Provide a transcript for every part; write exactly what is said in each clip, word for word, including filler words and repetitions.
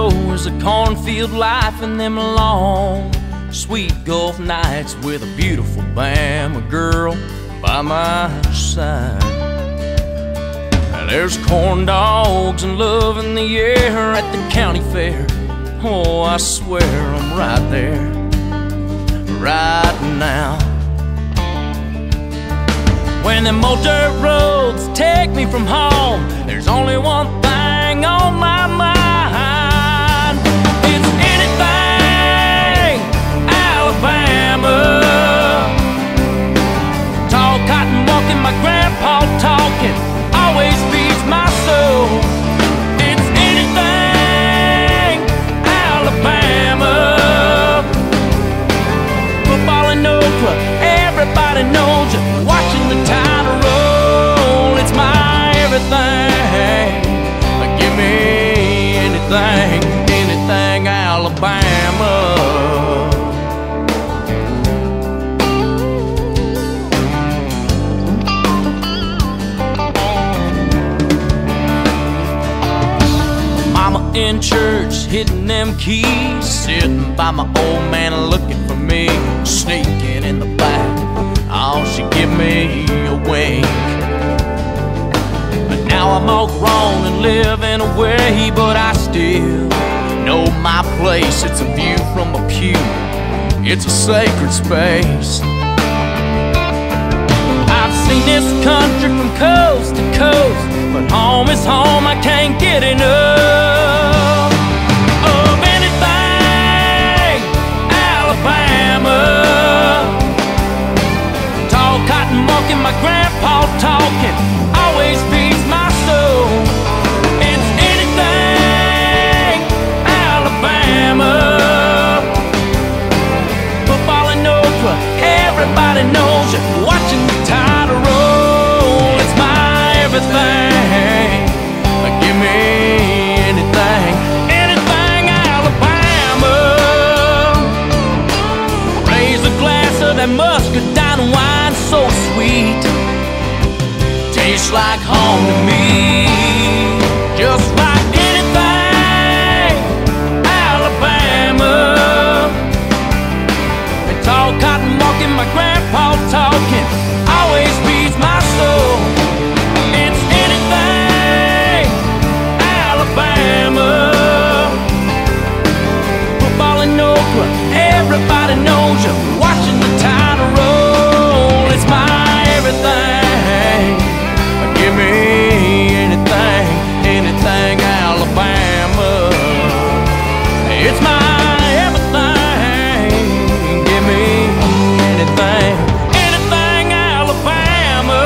know is a cornfield life and them long sweet Gulf nights with a beautiful Bama girl by my side. There's corn dogs and love in the air at the county fair. Oh, I swear I'm right there, right now. When them old dirt roads take me from home, there's only one thing on my mind. It's anything Alabama. Tall cotton walking, my grandpa talking, always feeds my soul. It's anything Alabama. Football and Oprah, everybody knows you. Watching the tide roll, it's my everything. Give me anything, anything Alabama. In church, hitting them keys, sitting by my old man looking for me, sneaking in the back. Oh, she give me a wink. But now I'm all grown and living away, but I still know my place. It's a view from a pew, it's a sacred space. I've seen this country from coast to coast, but home is home, I can't get enough of anything Alabama. Tall cotton walking, my grandpa talking, always feeds my soul. It's anything Alabama. Football and Oprah, everybody knows you. Watching the tide roll, it's my everything. Give me anything, anything Alabama. Raise a glass of that muscadine wine, so sweet, tastes like home to me. Just like anything Alabama. And tall cotton walking, my grandpa talking, always feeds my soul. It's anything Alabama. Football and Oprah, everybody knows you. Watching the tide roll, it's my everything. Give me anything, anything Alabama. It's my everything. Give me anything, anything Alabama.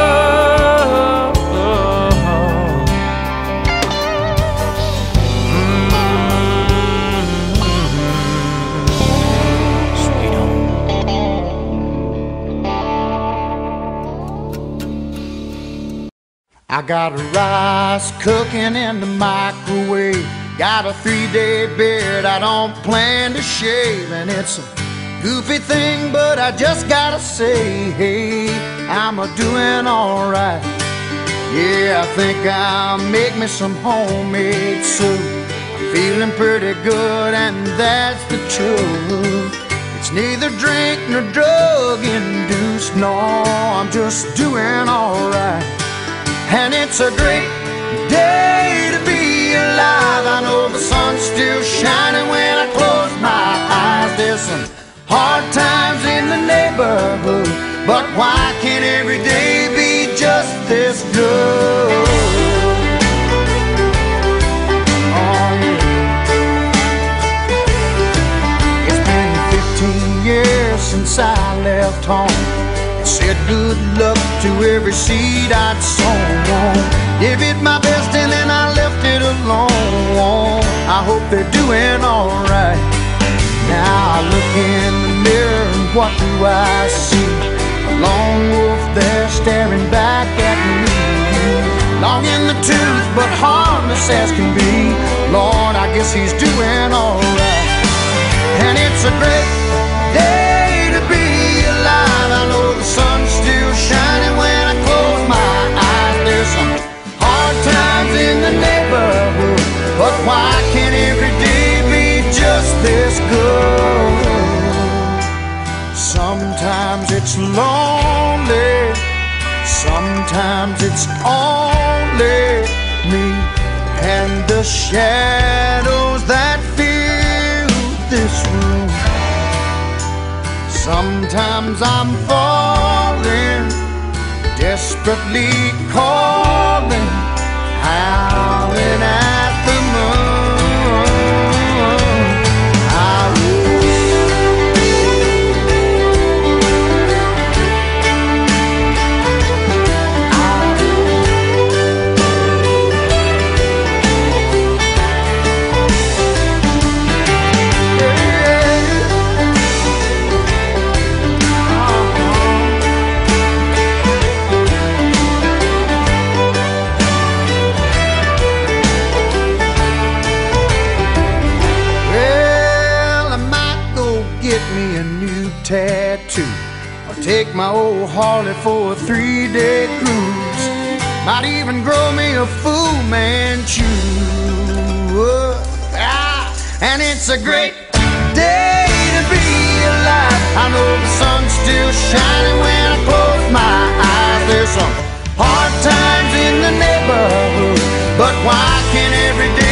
I got rice cooking in the microwave, got a three-day beard I don't plan to shave, and it's a goofy thing, but I just gotta say, hey, I'm a doing alright. Yeah, I think I'll make me some homemade soup. I'm feeling pretty good, and that's the truth. It's neither drink nor drug induced, no, I'm just doing alright. And it's a great day to be alive. I know the sun's still shining when I close my eyes. There's some hard times in the neighborhood, but why can't every day be just this good? Oh yeah. It's been fifteen years since I left home. Said good luck to every seed I'd sown. Gave it my best and then I left it alone. I hope they're doing alright. Now I look in the mirror and what do I see? A lone wolf there staring back at me. Long in the tooth but harmless as can be. Lord, I guess he's doing alright. And it's a great day to be alive. I know the sun's still shining when I close my eyes. There's some hard times in the neighborhood, but why can't every day this go. Sometimes it's lonely, sometimes it's only me and the shadows that fill this room. Sometimes I'm falling, desperately calling, howling at the moon. Tattoo, or take my old Harley for a three-day cruise. Might even grow me a Fu Manchu. Ah, and it's a great day to be alive. I know the sun's still shining when I close my eyes. There's some hard times in the neighborhood, but why can't every day